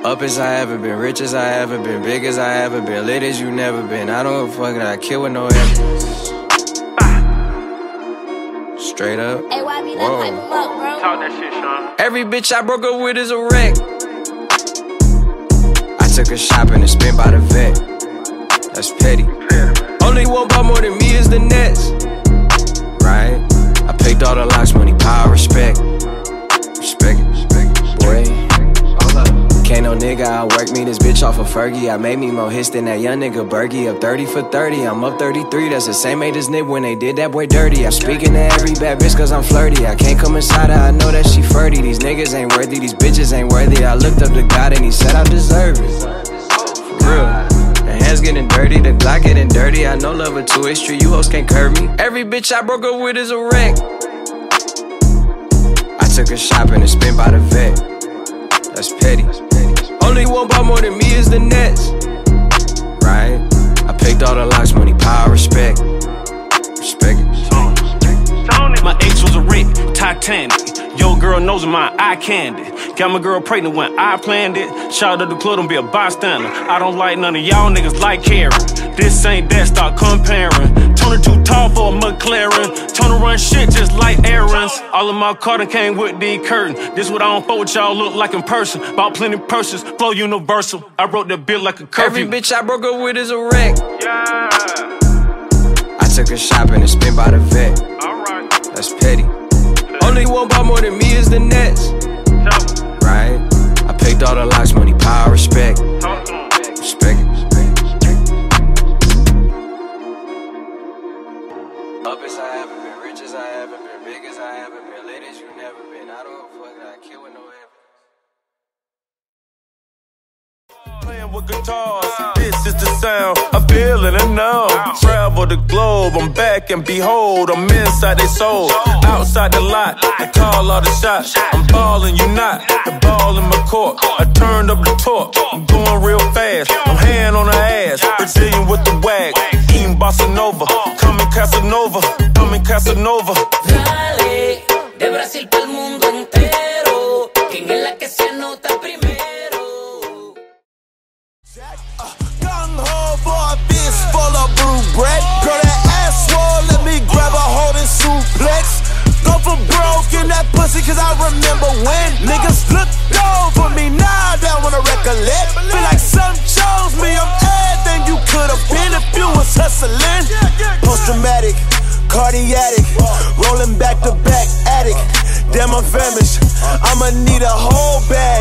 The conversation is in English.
Up as I ever been, rich as I ever been, big as I ever been, lit as you never been. I don't give a fuck that I kill with no evidence. Straight up. Hey, why be that hype 'em up, bro? Talk that shit, Sean. Every bitch I broke up with is a wreck. I took her shopping and spent by the vet. That's petty. Only one bought more than me is the Nets. Right? I picked all the locks, money, power, respect. Respect it, boy. Can't no nigga outwork me, this bitch off of Fergie. I made me more hits than that young nigga Bergie. Up 30 for 30, I'm up 33. That's the same age as Nip when they did that boy dirty. I'm speaking to every bad bitch cause I'm flirty. I can't come inside her, I know that she flirty. These niggas ain't worthy, these bitches ain't worthy. I looked up to God and he said I deserve it. For real. The hands getting dirty, the Glock getting dirty. I know love a two-way street, you hoes can't curb me. Every bitch I broke up with is a wreck. I took her shopping and spent by the vet. That's petty. Only one bought more than me is the Nets. Right? I picked all the locks, money, power, respect. Respect it. My ex was a wreck, Titanic. Yo, girl knows my eye candy. Got my girl pregnant when I planned it. Shout out to the club, don't be a bystander. I don't like none of y'all niggas like Karen. This ain't that, start comparing. Tony too tall for a McLaren. Tony run shit just like errands. All of my carton came with the curtain. This what I don't fuck with y'all look like in person. Bought plenty purses, flow universal. I wrote that bill like a curfew. Every bitch I broke up with is a wreck. Yeah. I took her shopping and spent by the vet. Alright. That's petty. Only one bought more than me is the Nets. Right? I picked all the locks, money, power, respect. Respect it. Up as I ever been, rich as I ever been, big as I ever been, lit as you never been. I don't give a fuck that I kill with no evidence. Playing with guitars, this is the sound I feel and I know. Travel the globe, I'm back and behold, I'm inside they soul. Outside the lot, I call all the shots. I'm ballin', you not, the ball in my court. I turned up the torque, I'm going real fast. I'm hand on her ass, Brazilian with the wag. Eating bossa nova, coming Casanova, coming Casanova. Dale, de Brasil pa'l mundo entero. ¿Quién es la que se anota primero? Gung-ho for a fist full of blue bread. Girl, that ass swole, let me grab a hold and suplex. Go for broke in that pussy, cause I remember when niggas looked over me, now they wanna recollect. Feel like some chose me, I'm everything you could've been if you was hustling. Post-traumatic, cardiac, rolling back to back addict. Damn, I'm famished, I'ma need a whole bag.